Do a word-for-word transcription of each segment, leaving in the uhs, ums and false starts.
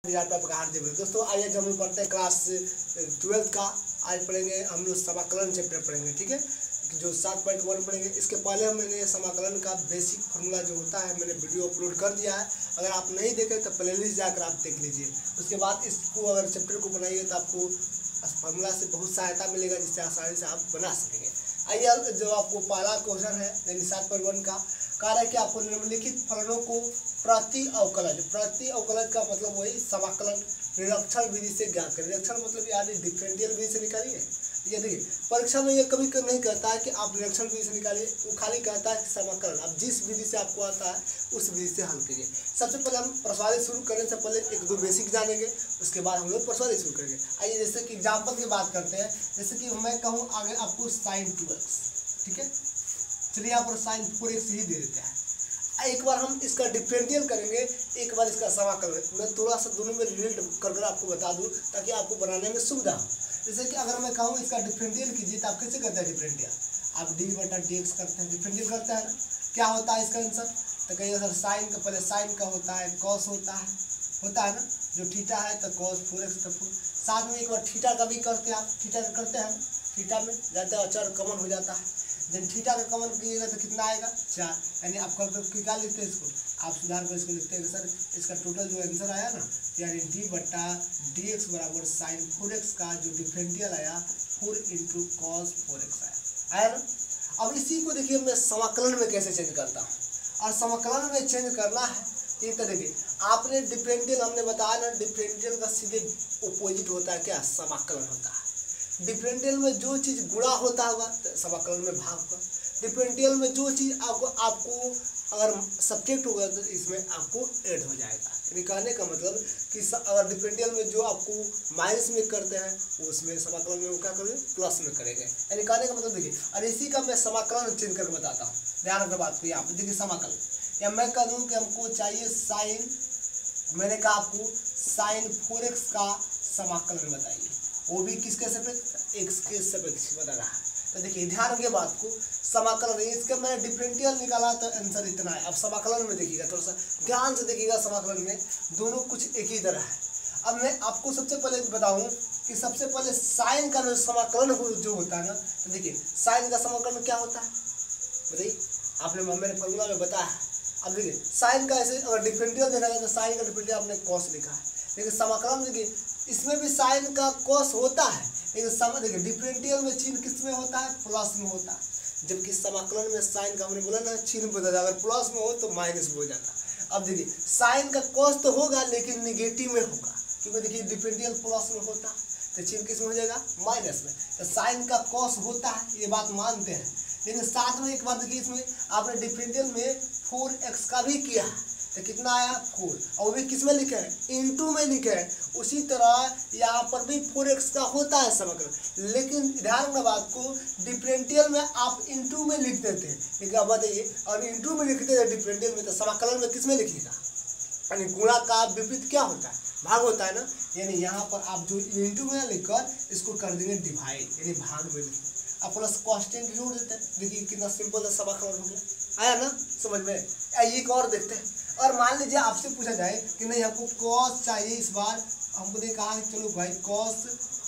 दोस्तों आइए हम पढ़ते हैं क्लास ट्वेल्थ का। आज पढ़ेंगे हम लोग समाकलन चैप्टर पढ़ेंगे, ठीक है, जो सात पॉइंट वन पढ़ेंगे। इसके पहले मैंने समाकलन का बेसिक फार्मूला जो होता है मैंने वीडियो अपलोड कर दिया है। अगर आप नहीं देखें तो प्लेलिस्ट जाकर आप देख लीजिए। उसके बाद इसको अगर चैप्टर को बनाइए तो आपको फार्मूला से बहुत सहायता मिलेगा, जिससे आसानी से आप बना सकेंगे। आइए, जो आपको पहला क्वेश्चन है यानी सात पॉइंट वन का कार्य है कि आपको निम्नलिखित फलनों को प्रति अवकलज, प्रति अवकलज का मतलब वही समाकलन निरीक्षण विधि से ज्ञात करें। निरीक्षण मतलब यानी डिफरेंशियल विधि से निकालिए। ये देखिए परीक्षा में ये कभी कभी नहीं कहता है कि आप निरीक्षण विधि से निकालिए, वो खाली कहता है कि समाकलन आप जिस विधि से आपको आता है उस विधि से हल कीजिए। सबसे पहले हम प्रश्नवाली शुरू करने से पहले एक दो बेसिक जानेंगे, उसके बाद हम लोग प्रश्नवाली शुरू करेंगे। आइए जैसे कि एग्जाम्पल की बात करते हैं। जैसे कि मैं कहूँ आगे आपको साइन टू एक्स, ठीक है, चलिए यहाँ पर साइन फोर एक्स ही दे देते हैं। एक बार हम इसका डिफरेंशियल करेंगे, एक बार इसका समाकलन। मैं थोड़ा सा दोनों में रिलेट कर आपको बता दूं ताकि आपको बनाने में सुविधा हो। जैसे कि अगर मैं कहूँ इसका डिफरेंशियल कीजिए तो आप कैसे करते हैं डिफरेंशियल? आप डी बटा डी एक्स करते हैं, डिफरेंशियल करते हैं ना। क्या होता है इसका आंसर? तो कहिए सर साइन का पहले साइन का होता है, कॉस होता है होता है ना, जो थीटा है तो कॉस फोर एक्स तो फोर। साथ में एक बार थीटा का भी करते हैं, आप थीटा का करते हैं, थीटा में जाते हैं अचर कमन हो जाता है। जब थीटा का कमन कीजिएगा तो कितना आएगा? चार। यानी आप कल क्या लिखते हैं इसको, आप सुधार कर इसको लिखते हैं सर इसका टोटल जो आंसर आया ना, यानी डी बटा डी एक्स बराबर साइन फोर एक्स का जो डिफरेंशियल आया four into cos four x आया आया ना। अब इसी को देखिए मैं समाकलन में कैसे चेंज करता हूँ, और समाकलन में चेंज करना है एक तो देखिए आपने डिफरेंशियल हमने बताया ना, डिफरेंशियल का सीधे अपोजिट होता है क्या? समाकलन होता है। डिफरेंशियल में जो चीज़ गुणा होता होगा तो समाकलन में भाग होगा। डिफरेंशियल में जो चीज़ आपको आपको अगर सब्जेक्ट होगा तो इसमें आपको ऐड हो जाएगा। यानी कहने का मतलब कि अगर डिफरेंशियल में जो आपको माइनस में करते हैं वो उसमें समाकलन में वो क्या करेंगे? प्लस में करेंगे। यानी कहने का मतलब देखिए, और इसी का मैं समाकलन चेंज करके बताता हूँ। ध्यान रखना बात को। यहाँ पे देखिए समाकलन, या मैं कह दूँ कि हमको चाहिए साइन, मैंने कहा आपको साइन फोर एक्स का समाकलन बताइए, वो भी किसके सापेक्ष? एक्स के सापेक्ष बता रहा है। तो देखिए ध्यान रखिए बात को, समाकलन इसका मैंने डिफरेंशियल निकाला तो आंसर इतना है। अब समाकलन में देखिएगा, थोड़ा सा ध्यान से देखिएगा, समाकलन में दोनों कुछ एक ही तरह है। अब मैं आपको सबसे पहले बताऊं कि सबसे पहले साइन का जो समाकलन जो होता है ना, तो देखिए साइन का समाकलन क्या होता है बताइए, आपने मेरे फॉर्मूला में बताया है। अब देखिए साइन का ऐसे अगर डिफरेंशियल देखा जाए तो साइन का डिफरेंशियल आपने कॉस लिखा है, लेकिन समाकलन देखिए इसमें भी साइन का कॉस होता है, लेकिन समझ देखिए डिफरेंशियल में चिन्ह किस में होता है? प्लस में होता है। जबकि समाकलन में साइन का हमने बोला ना चिन्ह बदल जाता है, अगर प्लस में हो तो माइनस में हो जाता है। अब देखिए साइन का कॉस तो होगा लेकिन निगेटिव में होगा, क्योंकि देखिए डिफरेंशियल प्लस में होता है तो चिन्ह किस में हो जाएगा? माइनस में। तो साइन का कॉस होता है, ये बात मानते हैं, लेकिन साथ में एक बात देखिए इसमें आपने डिफरेंशियल में फोर एक्स का भी किया है तो कितना आया? फोर, और वो भी किस में लिखे हैं? इनटू में लिखे हैं। उसी तरह यहाँ पर भी फोर एक्स का होता है समाकलन, लेकिन ध्यान रखना बात को, डिफरेंशियल में आप इनटू में लिख देते हैं, लेकिन अब बताइए और इनटू में लिखते हैं डिफरेंशियल में, तो समाकलन में किस में लिखिएगा? यानी गुणा का विपरीत क्या होता है? भाग होता है ना। यानी यहाँ पर आप जो इनटू में लिखकर इसको कर देंगे डिवाइड, यानी भाग में लिखेंगे। अब प्लस कॉन्स्टेंट जोड़ देते हैं। देखिए कितना सिंपल समाकलन हो गया, आया ना समझ में? एक और देखते हैं। और मान लीजिए आपसे पूछा जाए कि नहीं हमको कॉस चाहिए, इस बार हमको ने कहा कि चलो भाई cos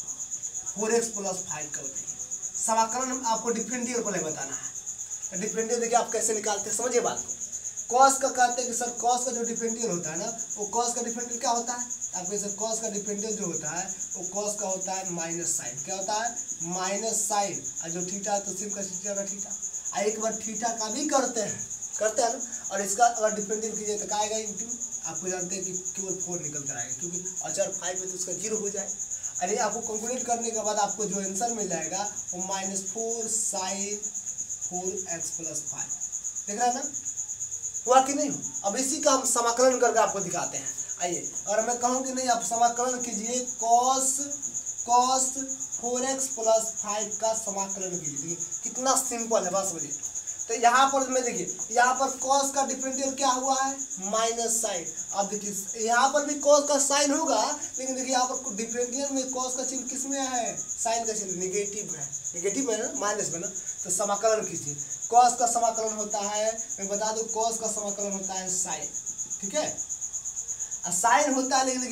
four x plus five का बताइए। समाकलन आपको डिफरेंशियल पहले बताना है। तो डिफरेंशियल देखिए आप कैसे निकालते हैं, समझिए बात को। कॉस का कहते हैं कि सर कॉस का जो डिफरेंशियल होता है ना, वो कॉस का डिफरेंशियल क्या होता है? आपके सर कॉस का डिफरेंशियल जो होता है वो कॉस का होता है माइनस साइन। क्या होता है? Minus sine. और जो थीटा है तो सिर्फ का थीटा का थीटा। एक बार थीटा का भी करते हैं करते हैं ना, और इसका अगर डिफरेंशियल कीजिए तो क्या आएगा? इंटू, आपको जानते हैं कि केवल फोर निकल कर आएगा, क्योंकि अचर फाइव है तो उसका जीरो हो जाए। अरे आपको कैलकुलेट करने के बाद आपको जो आंसर मिल जाएगा वो minus four sine four x plus five. देख रहे हैं ना, हुआ कि नहीं? अब इसी का हम समाकलन करके आपको दिखाते हैं। आइए, और मैं कहूँ कि नहीं आप समाकलन कीजिए, cos cos four x plus five का समाकलन कीजिए। कितना सिंपल है, बात समझिए। तो यहाँ पर मैं देखिए यहाँ पर cos का डिफरेंशियल क्या हुआ है? Minus sine. अब देखिए यहाँ पर भी cos का साइन होगा, लेकिन देखिए यहाँ पर डिफरेंशियल में cos का चिन्ह किस में है? साइन का चिन्ह निगेटिव है, निगेटिव है ना, माइनस में ना। तो समाकलन कीजिए, cos का समाकलन होता है, मैं बता दूं cos का समाकलन होता है साइन, ठीक है। साइन होता है, लेकिन देखिए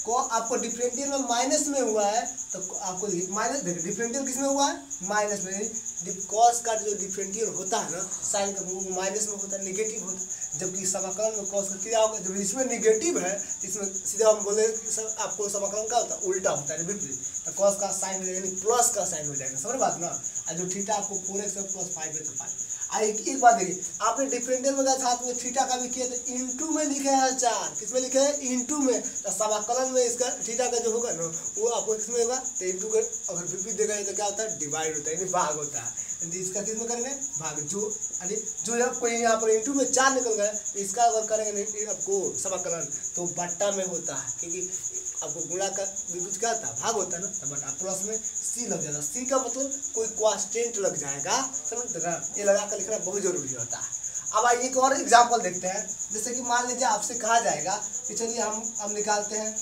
को आपको डिफरेंशियल में माइनस में हुआ है तो आपको माइनस देखिए डिफरेंशियल किस में हुआ है माइनस में। कॉस का जो डिफरेंशियल होता है ना साइन का वो माइनस में होता है, निगेटिव होता है, जबकि समाकलन में कॉस का क्या होगा, जब इसमें निगेटिव है इसमें सीधा हम बोले आपको समाकलन का होता है उल्टा होता है विपरीत, तो कॉस का साइन यानी प्लस का साइन हो जाएगा, समझ बात ना। और जो थीटा आपको फोर एक्स प्लस फाइव है तो फाइव। आ एक, एक बात देखिए आपने डिफरेंशियल में साथ में थीटा का भी किया तो इनटू में लिखे हैं चार, किसमें लिखे हैं इनटू में, तो समाकलन में इसका थीटा का जो होगा ना वो आपको किसमें होगा तो इनटू का अगर विपरीत देगा तो क्या होता है डिवाइड होता है यानी भाग होता है, इसका किस में करेंगे भाग, जो यानी जो आपको यहाँ पर इंटू में चार निकल गया तो इसका अगर करेंगे आपको समाकलन तो बट्टा में होता है, क्योंकि आपको गुणा का विपरीत क्या होता है भाग होता है ना, तो बटा प्लस में सी लग जाएगा, सी का मतलब कोई कांस्टेंट लग जाएगा, समझ ये लगा कर लिखना बहुत जरूरी होता है। अब आइए एक और एग्जाम्पल देखते हैं, जैसे कि मान लीजिए आपसे कहा जाएगा कि चलिए हम हम निकालते हैं,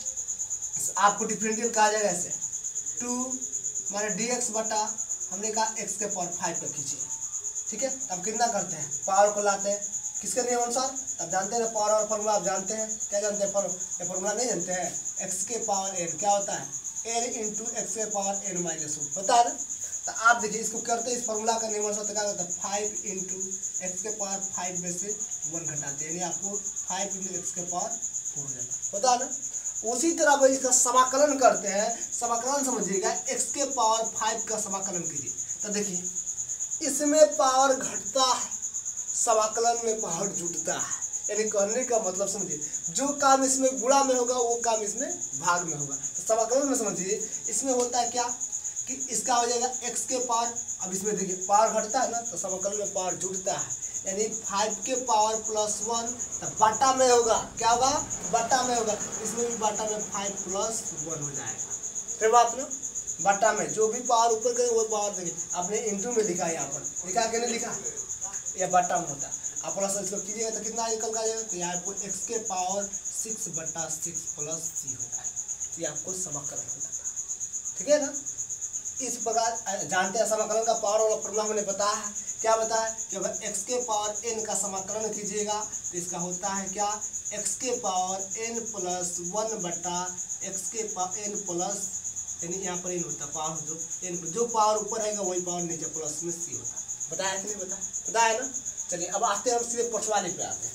आपको डिफरेंशियल कहा जाएगा ऐसे टू माने डी एक्स बटा हमने कहा एक्स के पावर फाइव का खींचिए, ठीक है। अब कितना करते हैं पावर को लाते हैं किसके नियम अनुसार, अब जानते हैं ना पावर और फॉर्मूला आप जानते हैं, क्या जानते हैं ये फॉर्मूला नहीं जानते हैं, एक्स के पावर एन क्या होता है एन इंटू एक्स के पावर एन माइनस वन होता है ना। तो आप देखिए इसको करते हैं इस फॉर्मूला का नियम अनुसार क्या होता है फाइव इंटू एक्स के पावर फाइव में से वन घटाते हैं यानी आपको फाइव इंटू एक्स के पावर फोर हो जाता होता है ना। उसी तरह भाई इसका समाकलन करते हैं, समाकलन समझिएगा एक्स के पावर फाइव का समाकलन कीजिए, तो देखिए इसमें पावर घटता है समाकलन में पावर जुटता है, यानी कहने का मतलब समझिए जो काम इसमें गुणा में होगा वो काम इसमें भाग में होगा। तो समाकलन में समझिए इसमें होता है क्या कि इसका हो जाएगा एक्स के पावर, अब इसमें देखिए पावर घटता है ना तो समाकलन में पावर जुटता है, यानी फाइव के पावर प्लस वन तो बटा में होगा, क्या होगा बटा में होगा, इसमें भी बटा में फाइव प्लस वन हो जाएगा, फिर बात ना बटा में जो भी पावर ऊपर करें वो पावर देखिए आपने इंटू में लिखा है, यहाँ पर लिखा के नहीं लिखा यह बटा में होता है, आप प्लस इसको कीजिएगा तो कितना निकल का जाएगा, तो यहाँ पर एक्स के पावर सिक्स बटा सिक्स प्लस सी हो जाएगा, तो ये आपको समाकलन हो जाता है, ठीक है ना। इस प्रकार जानते हैं समाकलन का पावर वाला फॉर्मूला हमने बताया है, क्या बताया है कि अगर x के पावर n का समाकलन कीजिएगा तो इसका होता है क्या x के पावर n प्लस वन बटा x के पावर n प्लस यानी यहाँ पर n होता है पावर जो n जो पावर ऊपर रहेगा वही पावर नीचे प्लस में c होता है, बताया कि नहीं बताया बताया ना। चलिए अब आते हैं हम सीधे प्रश्नवाली पे आते हैं।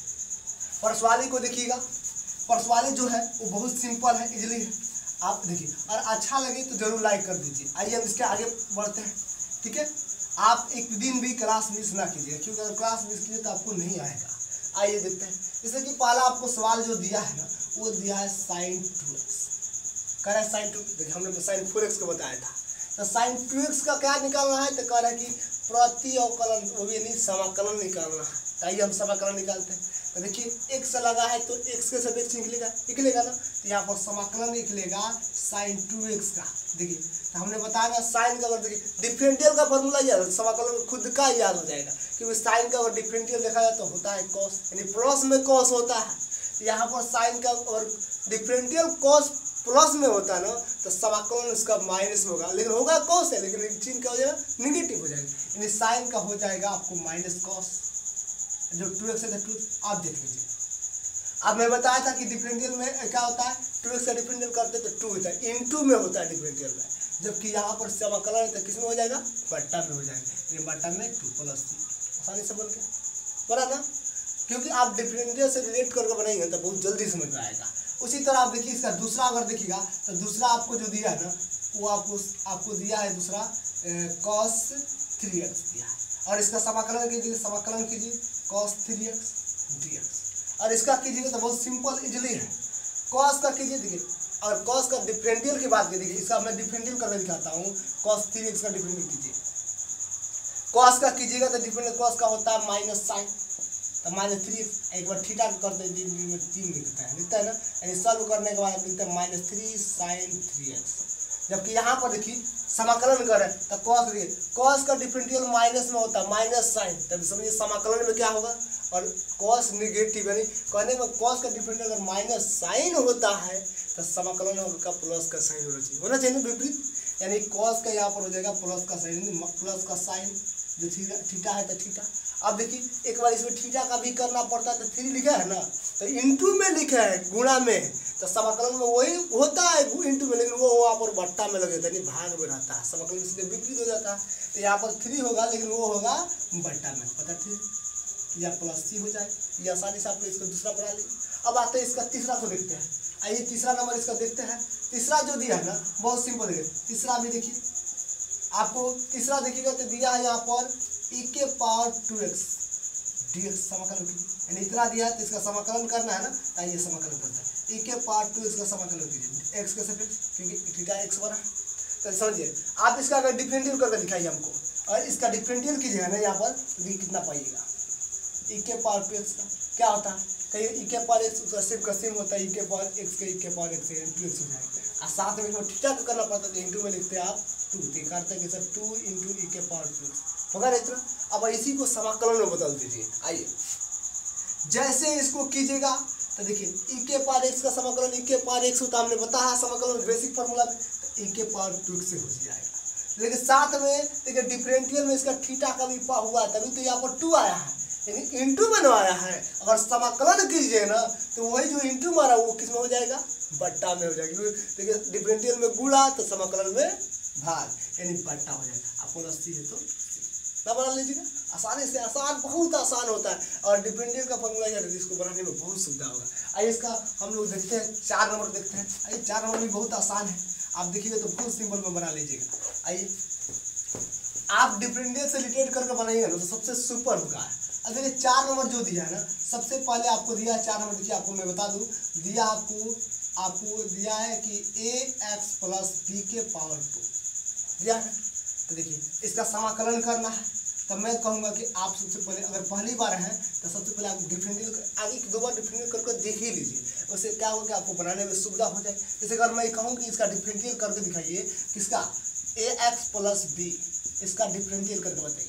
प्रश्नवाली को देखिएगा, प्रश्नवाली जो है वो बहुत सिंपल है, इजली है, आप देखिए और अच्छा लगे तो जरूर लाइक कर दीजिए। आइए हम इसके आगे बढ़ते हैं, ठीक है। आप एक दिन भी क्लास मिस ना कीजिए, क्योंकि अगर क्लास मिस कीजिए तो आपको नहीं आएगा। आइए देखते हैं, जैसे कि पहला आपको सवाल जो दिया है ना वो दिया है साइन टू एक्स, कह रहा है साइन टू, देखिए हमने साइन फोर एक्स को बताया था, तो साइन टू एक्स का क्या निकालना है, तो कह रहा है कि प्रति अवकलन वो भी नहीं समाकलन निकालना है। तो आइए हम समाकलन निकालते हैं, तो देखिए एक्स लगा है तो एक्स के साथ एक्स निकलेगा निकलेगा ना, तो यहाँ पर समाकलन निकलेगा साइन टू एक्स का। देखिए तो हमने बताया ना साइन का, अगर देखिए डिफरेंशियल का फॉर्मूला याद समाकलन खुद का याद हो जाएगा, क्योंकि साइन का अगर डिफरेंशियल देखा जाए तो होता है कॉस, यानी प्लस में कॉस होता है, तो यहाँ पर साइन का और डिफरेंशियल कॉस प्लस में होता है ना तो समाकलन उसका माइनस में होगा, लेकिन होगा कॉस है लेकिन चिन्ह क्या हो जाएगा निगेटिव हो जाएगा, यानी साइन का हो जाएगा आपको माइनस कॉस, जो टू एक्स है टू आप देख लीजिए। अब मैं बताया था कि डिफरेंशियल में क्या होता है टू एक्स का डिफरेंशियल करते तो टू होता है, इन टू में होता है डिफरेंशियल में, जबकि यहाँ पर समाकलन है तो किस में हो जाएगा बट्टा में हो जाएगा, यानी बट्टा में टू प्लस थ्री, आसानी से बोल के बना ना, क्योंकि आप डिफरेंशियल से रिलेट करके बनाएंगे तो बहुत जल्दी समझ में आएगा। उसी तरह आप देखिए इसका दूसरा अगर देखिएगा तो दूसरा आपको जो दिया है ना वो आपको आपको दिया है दूसरा कॉस थ्री एक्स दिया है, और इसका समाकलन कीजिए, समाकलन कीजिए cos three x d x, और इसका कीजिएगा तो बहुत सिंपल इजली है, कॉस का कीजिए देखिए, और कॉस का डिफरेंशियल की बात कीजिए, इसका मैं डिफरेंशियल करके दिखाता हूँ, कॉस थ्री एक्स का डिफरेंशियल कीजिए, कॉस का कीजिएगा तो डिफरेंशियल कॉस का होता है माइनस साइन, तो माइनस थ्री एक बार थीटा करते हैं तीन लिखता है लिखता है ना, यानी सॉल्व करने के बाद लिखते हैं minus three sine three x, जबकि यहाँ पर देखिए समाकलन कर रहे हैं तो कॉस देखिए कॉस का डिफरेंशियल माइनस में होता है माइनस साइन, तब समझिए समाकलन में क्या होगा, और कॉस निगेटिव यानी कहने में कॉस का डिफरेंशियल अगर माइनस साइन होता है तो समाकलन का प्लस का साइन होना चाहिए होना चाहिए विपरीत, यानी कॉस का यहाँ पर हो जाएगा प्लस का साइन, प्लस का साइन जो थीटा थीटा है तो थीटा, अब देखिए एक बार इसमें थीटा का भी करना पड़ता है, तो थ्री लिखा है ना, तो इंटू में लिखा है गुणा में, तो समाकलन में वही होता है इंटू में, लेकिन वो वहाँ पर बट्टा में लगे यानी भाग में रहता है, समाकलन इसलिए विपरीत हो जाता है। तो यहाँ पर थ्री होगा लेकिन वो होगा बट्टा में, पता थ्री या प्लस सी हो जाए, ये आसानी से आपने इसको दूसरा बना ली। अब आते हैं इसका तीसरा को देखते हैं। आइए तीसरा नंबर इसका देखते हैं। तीसरा जो दिया है ना बहुत सिंपल है, तीसरा भी देखिए आपको, तीसरा देखिएगा तो दिया है यहाँ पर e के power two x d x समाकलन कीजिए, यानी इतना दिया है तो इसका समाकलन करना है ना, तो ये समाकलन करता है e के पावर टू एक्स का समाकलन कीजिए, एक्स के सापेक्ष क्योंकि थीटा एक्स बना। तो समझिए आप इसका अगर डिफरेंशियल करके दिखाइए हमको, और इसका डिफरेंशियल कीजिएगा ना यहाँ पर, तो कितना पाइएगा e के पावर टू एक्स का क्या होता है, कहीं ई के पावर एक्स उसका सिर्फ का सेम होता है, ई के पावर एक्स के ई के पावर एक्स टू एक्स हो जाएगा, और साथ में इसमें थीटा को करना पड़ता है, तो इंटू में लिखते हैं आप टू, तो करते हैं कि सर टू इंटू ई के पावर टू एक्स होगा ना इतना। अब इसी को समाकलन में बदल दीजिए। आइए जैसे इसको कीजिएगा तो देखिए ई के पावर एक्स का समाकलन ई के पावर एक्स होता है, हमने बताया समाकलन बेसिक फार्मूला में, तो ई के पावर टू एक्स से हो जाएगा। लेकिन साथ में देखिए डिफरेंशियल में इसका थीटा का भी हुआ है, तभी तो यहाँ पर टू आया है, लेकिन इंटू में आया है। अगर समाकलन कीजिए ना तो वही जो इंटू मारा वो किस में हो जाएगा, बट्टा में हो जाएगा। देखिए डिफरेंशियल में गुणा तो समाकलन में भाग, यानी बट्टा हो जाएगा। आपको अस्सी है तो ना बना लीजिएगा, आसानी से, आसान बहुत आसान होता है, और डिफरेंशियल का फॉर्मूला है इसको बनाने में बहुत सुविधा होगा। आइए इसका हम लोग देखते हैं, चार नंबर देखते हैं। आइए चार नंबर भी बहुत आसान है, आप देखिएगा तो बहुत सिंपल में बना लीजिएगा। आइए आप डिफरेंशियल से रिलेटेड करके बनाइएगा ना तो सबसे सुपर होगा। अब देखिए चार नंबर जो दिया है ना, सबसे पहले आपको दिया है चार नंबर, देखिए आपको मैं बता दूं, दिया आपको आपको दिया है कि ए एक्स प्लस बी के पावर टू दिया है। तो देखिए इसका समाकलन करना है, तो मैं कहूँगा कि आप सबसे पहले अगर पहली बार हैं तो सबसे पहले आप डिफरेंशियल आगे दो बार डिफरेंशियल करके देख ही लीजिए, उससे क्या होगा कि आपको बनाने में सुविधा हो जाए। जैसे अगर मैं कहूँ कि इसका डिफरेंशियल करके दिखाइए, किसका ए एक्स प्लस बी, इसका डिफरेंशियल करके बताइए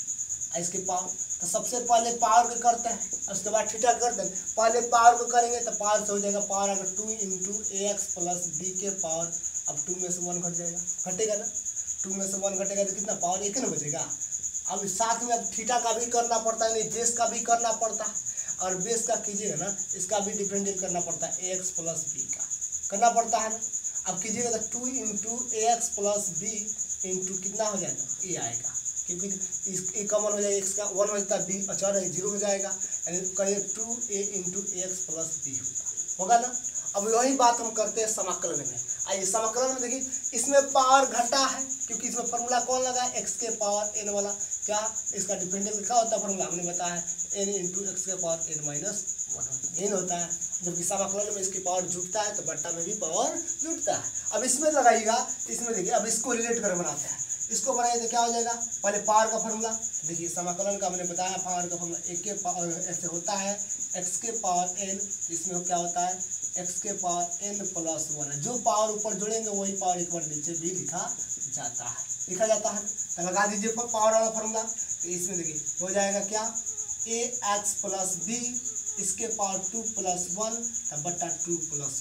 इसके पावर, तो सबसे पहले पावर को करते हैं, उसके बाद थीटा करते हैं। पहले पावर को करेंगे तो पावर से हो जाएगा, पावर अगर two into a x plus b के पावर, अब टू में से वन घट जाएगा, घटेगा ना, टू में से वन घटेगा तो कितना पावर एक ना बचेगा। अब साथ में अब थीटा का भी करना पड़ता है, नहीं बेस का भी करना पड़ता है, और बेस का कीजिएगा ना इसका भी डिफरेंशियल करना पड़ता है, ए एक्स प्लस बी का करना पड़ता है ना। अब कीजिएगा तो two into a x plus b into कितना हो जाएगा, ए आएगा, क्योंकि इस ए कॉमन हो जाएगा, एक्स का वन हो जाता है, बी अच्छा रहेगा जीरो हो जाएगा, यानी कहिए two a into x plus b होगा होगा ना। अब वही बात हम करते हैं समाकलन में। आइए समाकलन में देखिए इसमें पावर घटा है, क्योंकि इसमें फॉर्मूला कौन लगा है, एक्स के पावर एन वाला, क्या इसका डिफरेंशियल क्या होता है फॉर्मूला हमने बताया है, एन इंटू एक्स के power n minus one n होता है। जबकि समाकलन में इसकी पावर जुटता है तो बट्टा में भी पावर जुटता है। अब इसमें लगाइएगा, इसमें देखिए अब इसको रिलेट कर बनाते हैं, इसको बनाइए तो क्या हो जाएगा, पहले पावर का फॉर्मूला देखिए, समाकलन का मैंने बताया पावर का फॉर्मूला एक के पावर ऐसे होता है, एक्स के पावर एन, इसमें क्या होता है एक्स के पावर एन प्लस वन, जो पावर ऊपर जोड़ेंगे वही पावर एक बार नीचे भी लिखा जाता है लिखा जाता है तो लगा दीजिए पावर वाला फॉर्मूला। तो इसमें देखिए हो जाएगा क्या, ए एक्स प्लस बी, इसके पावर टू प्लस वन, तो बट्टा टू प्लस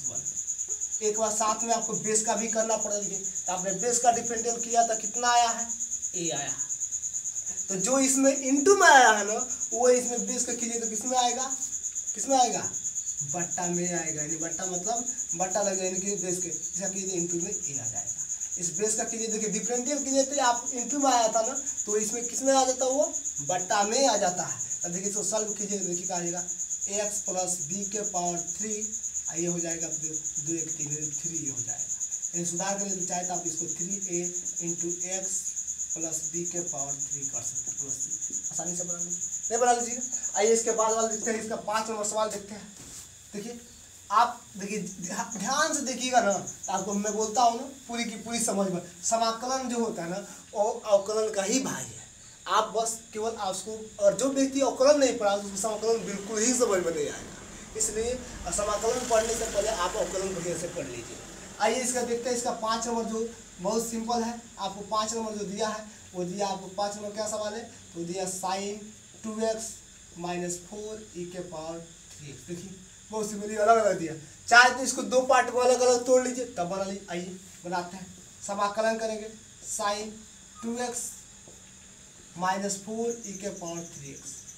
वन। एक बार साथ में आपको बेस का भी करना पड़ेगा। देखिए तो आपने बेस का डिफरेंशियल किया था, कितना आया है, ए आया है, तो जो इसमें इंटू में आया है ना वो इसमें बेस का कीजिए तो किसमें आएगा, किसमें आएगा, बट्टा में आएगा, यानी बट्टा मतलब बट्टा लग जाएगा, यानी कि बेस के इसका कीजिए इंटू में ए आ जाएगा। इस बेस का कीजिए, देखिए डिफरेंशियल कीजिए तो आप इंटू में आया था ना, तो इसमें किसमें आ जाता है, वो बट्टा में आ जाता है। तो देखिए इसको सॉल्व कीजिए, देखिए क्या आएगा, ए एक्स प्लस बी के पावर थ्री, ये हो जाएगा दो एक तीन थ्री हो जाएगा। यानी सुधार के लिए चाहे तो आप इसको three a into x plus b के पावर थ्री कर सकते हैं, प्लस आसानी से बना लीजिए, नहीं बना लीजिएगा। आइए इसके बाद वाला देखते हैं, इसका पाँच नंबर सवाल देखते हैं। देखिए आप देखिए ध्यान से देखिएगा ना, तो आपको मैं बोलता हूँ ना पूरी की पूरी समझ में, समाकलन जो होता है ना वो अवकलन का ही भाई है। आप बस केवल आप उसको, और जो व्यक्ति अवकलन नहीं पढ़ा उसको समाकलन बिल्कुल ही समझ में नहीं आएगा, इसलिए समाकलन पढ़ने से पहले आप अवकलन बढ़िया से पढ़ लीजिए। आइए इसका देखते हैं, इसका पाँच नंबर जो बहुत सिंपल है, आपको पाँच नंबर जो दिया है वो दिया आपको पाँच नंबर क्या सवाल है, तो दिया sine two x minus four e के पावर थ्री एक्स। देखिए बहुत सिंपल, अलग अलग दिया, चाहे तो इसको दो पार्ट को अलग अलग तोड़ लीजिए तब बना लीजिए। आइए बनाते हैं, समाकलन करेंगे, sine two x minus four e के पावर थ्री एक्स,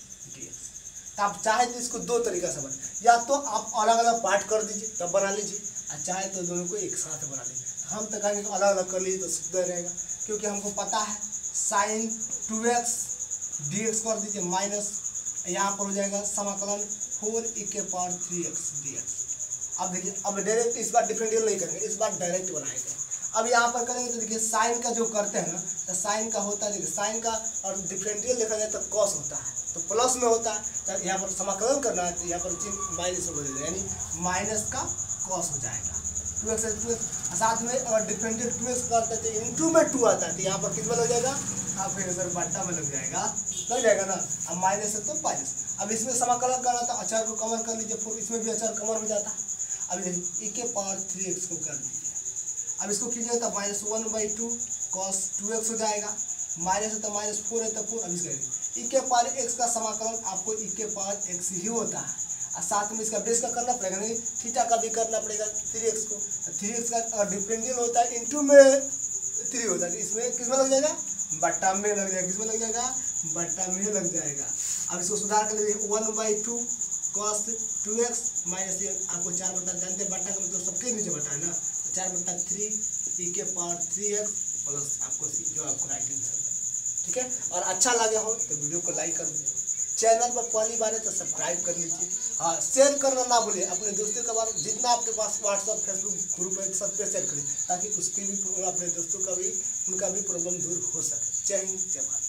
तो आप चाहे तो इसको दो तरीका से बना, या तो आप अलग अलग पार्ट कर दीजिए तब बना लीजिए, और चाहे तो दोनों को एक साथ बना लीजिए। हम तो कहेंगे अलग अलग कर लीजिए तो सुंदर रहेगा, क्योंकि हमको पता है sine two x d x कर दीजिए माइनस, यहाँ पर हो जाएगा समाकलन फोर ई के power three x d x. अब देखिए, अब डायरेक्ट इस बार डिफरेंशियल नहीं करेंगे, इस बार डायरेक्ट बनाएंगे। अब यहाँ पर करेंगे तो देखिए साइन का जो करते हैं ना, तो साइन का होता है, देखिए साइन का और डिफरेंशियल देखा जाए तो कॉस होता है, तो प्लस में होता है, तो यहाँ पर समाकलन करना है तो यहाँ पर चिन्ह माइनस में बदल यानी माइनस का कॉस हो जाएगा टू एक्स टू एक्स। साथ में अगर डिफरेंशियल टू एक्स करते हैं तो इंटू में टू आता है, तो यहाँ पर कितना लग जाएगा, आप फिर इधर बट्टा में लग जाएगा, लग जाएगा ना। अब माइनस है तो माइनस। अब इसमें समाकलन करना था, अचार को कवर कर लीजिए, फिर इसमें भी अचार कवर हो जाता है। अब देखिए ई के पावर थ्री एक्स को कर दीजिए, अब इसको कीजिएगा तो minus one by two cos two x हो जाएगा, माइनस है तो माइनस फोर है तो फोर। अब इसका ई के पावर एक्स का समाकलन आपको ई के पावर एक्स ही होता है, और साथ में इसका बेस का करना पड़ेगा, नहीं थीटा का भी करना पड़ेगा थ्री एक्स को। तो थ्री एक्स का डिफरेंशियल होता है इंटू में थ्री होता है, इसमें किस में लग जाएगा, बट्टा में लग जाएगा, किस में लग जाएगा, बट्टा में लग जाएगा। अब इसको सुधार कर लीजिए, one by two cos two x minus ये आपको चार बट्टा जानते हैं, बट्टा का मतलब सबके नीचे बट्टा है ना, तो चार बट्टा थ्री ई के पावर थ्री एक्स प्लस आपको सी जो आपको राइट आंसर है। ठीक है, और अच्छा लगे हो तो वीडियो को लाइक कर दीजिए, चैनल पर पहली बार है तो सब्सक्राइब कर लीजिए, हाँ शेयर करना ना भूलिए, अपने दोस्तों के बारे जितना आपके पास व्हाट्सअप फेसबुक ग्रुप है सब पे शेयर करें, ताकि उसकी भी अपने दोस्तों का भी उनका भी प्रॉब्लम दूर हो सके। जय हिंद, जय भारत।